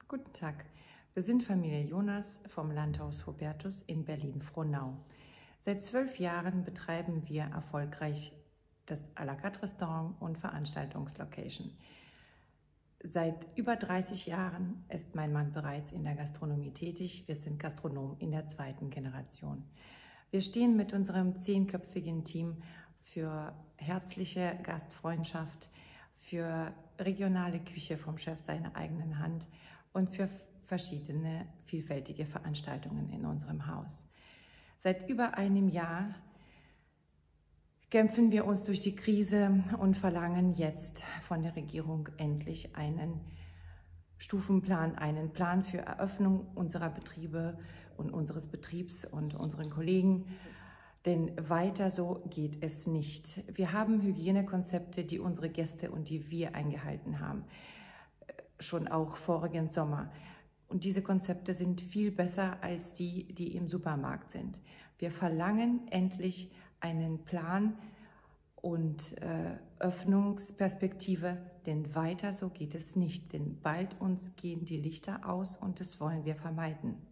Guten Tag, wir sind Familie Jonas vom Landhaus Hubertus in Berlin-Frohnau. Seit 12 Jahren betreiben wir erfolgreich das à la carte Restaurant und Veranstaltungslocation. Seit über 30 Jahren ist mein Mann bereits in der Gastronomie tätig. Wir sind Gastronomen in der zweiten Generation. Wir stehen mit unserem 10-köpfigen Team für herzliche Gastfreundschaft, für regionale Küche vom Chef seiner eigenen Hand und für verschiedene vielfältige Veranstaltungen in unserem Haus. Seit über einem Jahr kämpfen wir uns durch die Krise und verlangen jetzt von der Regierung endlich einen Stufenplan, einen Plan für Eröffnung unserer Betriebe und unseres Betriebs und unseren Kollegen. Denn weiter so geht es nicht. Wir haben Hygienekonzepte, die unsere Gäste und die wir eingehalten haben, schon auch vorigen Sommer. Und diese Konzepte sind viel besser als die, die im Supermarkt sind. Wir verlangen endlich einen Plan und Öffnungsperspektive, denn weiter so geht es nicht. Denn bald uns gehen die Lichter aus und das wollen wir vermeiden.